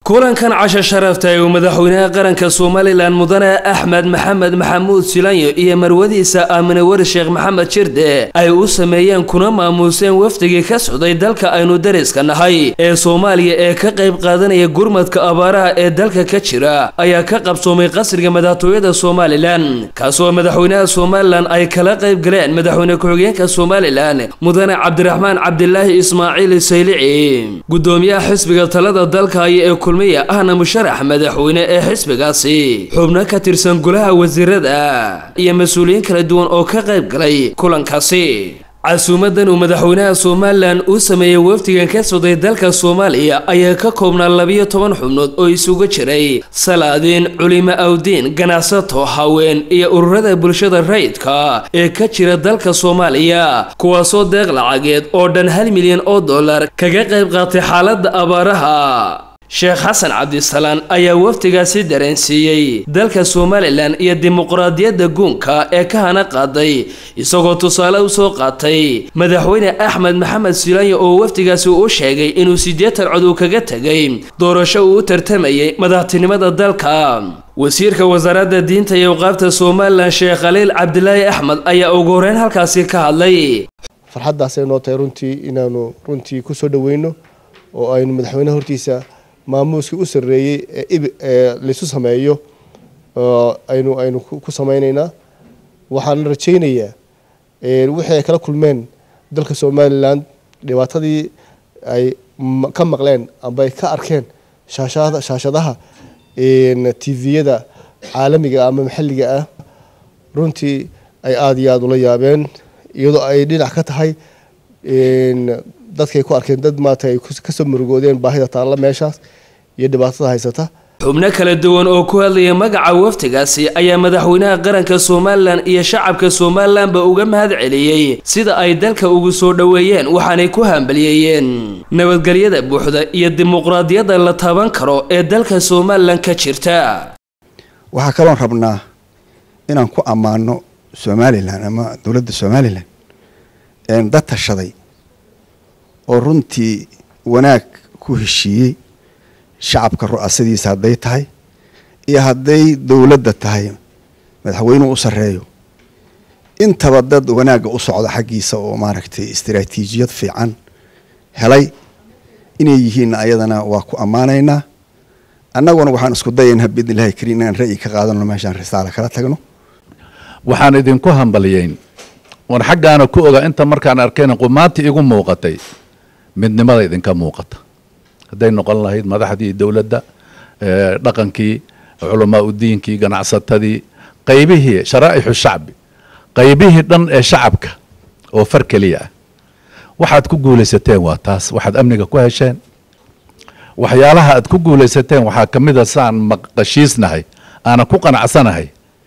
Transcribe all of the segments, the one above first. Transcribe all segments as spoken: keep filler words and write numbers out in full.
كلن كان عشا شرفتي ومدحوينها قرنك سوماليلاند مدنى أحمد محمد محمود سيلانيو إيه مروديسا آمن ور الشيخ محمد شردي أي u sameeyeen kuna maamuuseen wafdigii ka socday dalka aynu dariska nahay ee Soomaaliya ee ka qayb qaadanaya gurmadka abaaraha ee dalka ka jira ayaa ka qabsoomay qasriga madaxtooyada Soomaaliland kaasoo madaxweynaha Soomaaliland ay kala qayb galeen madaxweyne ku-xigeenka Soomaaliland mudane Cabdiraxmaan Cabdilaahi Ismaaciil Saylici gudoomiyaha xisbiga talada dalka ee kulmiye ahna musharax madaxweyne ee xisbigaasi xubno ka tirsan golaha wasiirada iyo mas'uuliyiin kala duwan oo ka qayb galay kulankaasi casuumadan uu madaxweynaha Soomaaliland uu sameeyay wafdigan ka socday dalka Soomaaliya ayaa ka koobnaa laba iyo toban xubnood oo isugu jiray salaadiin culimo awdiin ganacsato haween iyo ururada bulshada rayidka ee ka jira dalka Soomaaliya kuwaasoo deeq lacageed oo dhan hal milyan oo dollar kaga qayb qaatay xaaladda abaaraha Sheikh Hassan Abdisalaan ayaa waftigaasi dareensiiyay dalka Soomaaliland iyo dimuqraadiyadda guunka ee ka hana qaaday isagoo tusaale u soo qaatay madaxweyne Axmed Maxamed Silaanyo oo waftigaasi uu sheegay inuu sideetan cod kaga tagay doorasho uu tartamayay madaxtinimada dalka wasiirka wasaaradda diinta iyo waqaafta Soomaaliland Sheikh Khaliil Cabdilaahi Axmed ayaa ugu horeyn halkaasi ka hadlay farxadaas ay noo tahay runtii inaanu runtii ku soo dhaweyno oo aynu madaxweynaha hortiisa maamuuska u sareeyay ee liisu sameeyo aynu aynu ku sameeynayna waxaan rajaynayaa ee wixii ay kala kulmeen dalka Soomaaliland dhibaatadii ay ka maqleen amba ay ka arkeen shaashada shaashadaha ee T V-yada caalamiga ama maxalliga ah runtii ay aad iyo aad ula yaabeen iyadoo ay dhinac ka tahay in dadkay ku arkeen dad maanta ay ka soo murugoodeen baahida taala meeshaas iyo dhibaatada haysata xubno kala duwan oo ku hadlaya magaca waftigaasi ayaa madaxweynaha qaranka Soomaaliland iyo shacabka Soomaaliland ba uga mahad celiyay sida ay dalka ugu soo dhaweeyeen waxaanay ku hambaliyeen nabadgelyada buuxda iyo dimuqraadiyadda la taaban karo ee dalka Soomaaliland ka jirta waxa kale oo rabnaa inaan ku amaano Soomaaliland ama dawladda Soomaaliland ee dad tashaday oo runtii wanaag ku heshiiyay shacabka ru'aasadiisa haday tahay iyo haday dawladda tahay madaxweynuhu u sareeyo intaba dad wanaag u socda xaqiisa oo maaragtay istiraatiijiyad fiican helay inay yihiin ayadana waa ku amaanaynaa annaguna waxaan isku dayaynaa bidilaahi kariin inaan ra'yi ka qaadano meeshaan risaalo kala tagno waxaan idinku hambaliyeen war xaqaana ku oga inta markaan arkeen qumaanti igu muuqatay midnimada idinka muuqata haday noqon lahayd madaxdii dawladda ee dhaqankii culamaa u diinkii ganacsatadii qaybihii sharaaixu shacbi qaybihii dhan ee shacabka oo far kaliya waxaad ku guulaysateen waa taas waxaad amniga ku hesheen waxyaalaha aad ku guulaysateen waxa kamid ah saan maqashiisnahay ana ku qanacsanahay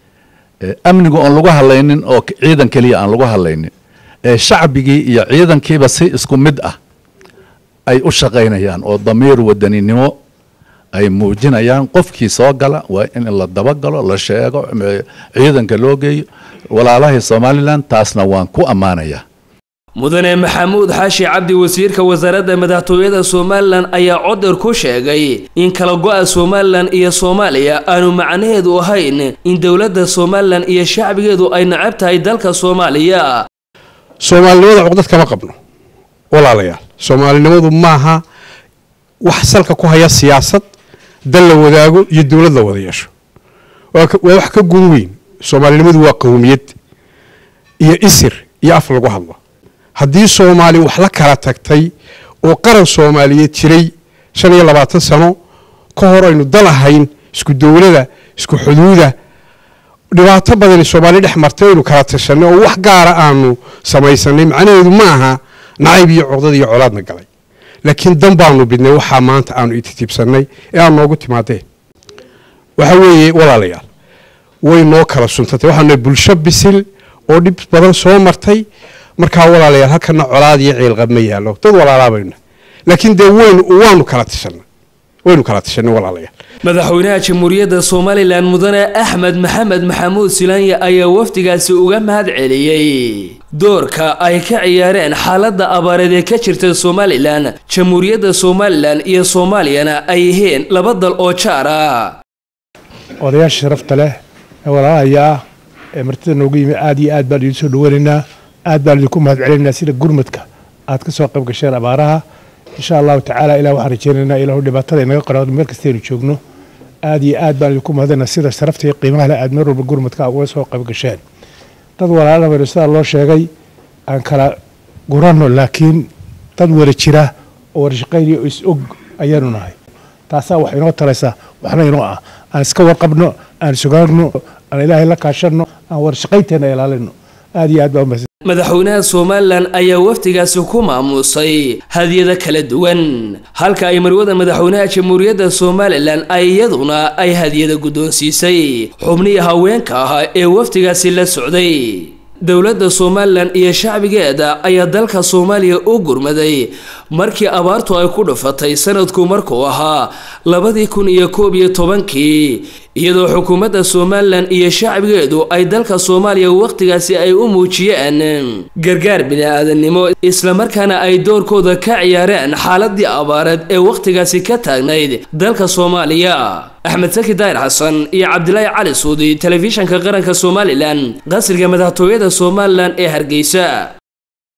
amnigu aan lagu hadlaynin oo ciidan kaliya aan lagu hadlaynin ee shacbigii iyo ciidankiiba si isku mid ah ay u shaqeynayaan oo damiir wadaninimo ay muujinayaan qofkii soo gala waa in la daba galo la sheego ciidanka loo geeyo walaalaha Soomaaliland taasna waan ku amaanayaa mudane Maxamuud Xaashi Cabdi wasiirka wasaaradda madaxtooyada Soomaaliland ayaa codar ku sheegay in kala go'a Soomaaliland iyo Soomaaliya aanu macnaheedu ahayn in dawladda Soomaaliland iyo shacbigeedu ay nacab tahay dalka Soomaaliya Soomaaliyada codad kama qabno walaalayaal Soomaalinimadu maaha wax salka ku haya siyaasad dal la wadaago iyo dawlad la wada yeesho waa wax ka gudweyn Soomaalinimadu waa qowmiyad iyo isir iyo af lagu hadlo haddii Soomaali wax la kala tagtay oo qaran Soomaaliyeed jiray shan iyo labaatan sano ka hor aynu dalahayn isku dawladda isku xuduuda dhibaato badan Soomaali dhex martay inuu kala tashanay oo wax gaar ah aanu samaysanay macnaheedu maaha nacayb iyo codad iyo colaadna galay laakiin dan baanu bidnay waxa maanta aanu ititibsanay ee aan noogu timaadeen waxa weeye walaalayaal way noo kala suntatay waxaana bulsho bisil oo dhib badan soo martay marka walaalayaal halkana colaad iyo ciil qab ma yaalo dad walaalaabayna laakiin de weyn waanu kala tashanay waynu kala tashanay walaalayaal madaxweynaha jamhuuriyadda Soomaaliland mudane Axmed Maxamed Maxamuud Silaanyo ayaa wafdigaasi uga mahad celiyay doorka ay ka ciyaareen xaaladda abaareed ee ka jirta Somaliland jamhuuriyadda Somaliland iyo Soomaaliyana ay yihiin laba dal oo jaar ah odayaasha sharafta leh ee walaalaha ee martida noogu yimi aad iyo aad baan idin soo dhaweynaynaa aad baan idinku mahadcelinaynaa sida gurmadka aad ka soo qayb gasheen abaaraha insha Allah tacaala ilaa waxaan rajaynaynaa ilaahu dhibaatada inaga qaraado meel kasta aynu joogno aad iyo aad baan idinku mahadcelinaynaa sida sharafta iyo qiimaha leh aad mar walba gurmadka uga soo qayb gasheen dad walaalaha weerarada loo sheegay aan kala gurano laakiin dad wada jira oo warshaqeynaya oo is og ayaanu nahay taasa wax inoo taraysa waxna inoo ah aan iska warqabno aan sugaagno aan ilaahay la kaashano aan warshaqeynteena ilaalino aad iyo aad baa madaxweynaha Somaliland ayaa waftigaasi ku maamusay hadiyada kala duwan halka ay marwada madaxweynaha jamhuuriyadda Somaliland ay iyaduna ay hadiyada guddoonsiisay xubniyaha haweenka ah ee waftigaasi la socday dawladda Somaliland iyo shacbigeeda ayaa dalka Soomaaliya u gurmaday markii abaartu ay ku dhufatay sanadku markuu ahaa labadii kun iyo koob iyo tobankii iyadoo xukuumadda Somaliland iyo shacbigeedu ay dalka Soomaaliya waqtigaasi ay u muujiyeen gargaar bini'aadanimo isla markaana ay doorkooda ka ciyaareen xaaladii abaareed ee waqtigaasi ka taagnayd dalka Soomaaliya Axmed Saki Daahir Xasan iyo Cabdilaahi Cali Suudi telefishanka qaranka Somaliland qasriga madaxtooyada Somaliland ee Hargeysa.